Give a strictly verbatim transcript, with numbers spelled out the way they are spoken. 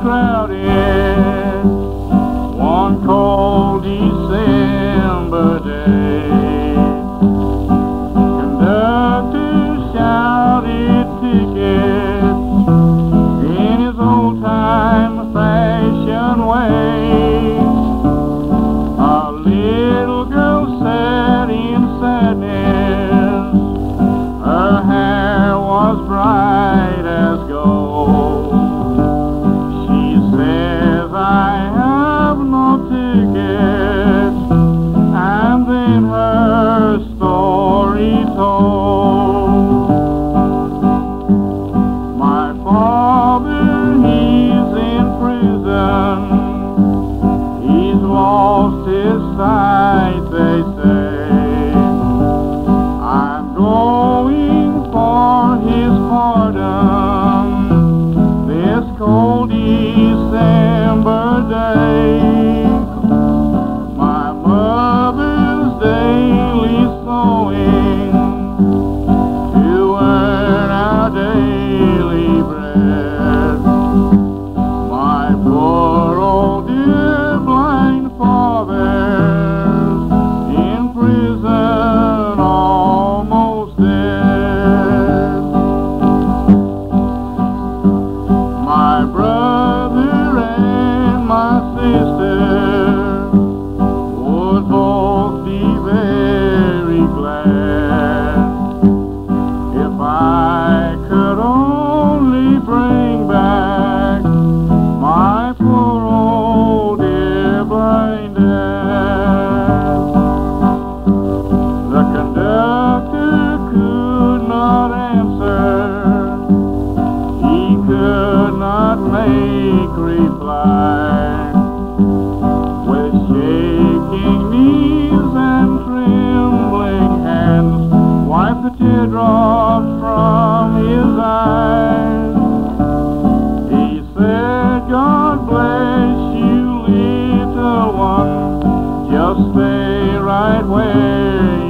crowded one cold December day. Conductor shouted tickets in his old-time fashion way. A little girl sat in sadness, her hair was bright as gold. She says, I have no ticket, and then her story told. My father, he's in prison, he's lost his sight, they say. I'm going for his pardon this cold December day. My mother's daily sewing to earn our daily bread. My poor old dear blind father's in prison almost dead. My brother and my sister would both be very glad if I could only bring back my poor old dear blind dad. The conductor could not answer, he could not make reply. With shaking knees and trembling hands, wipe the teardrops from his eyes. He said, God bless you, little one, just stay right where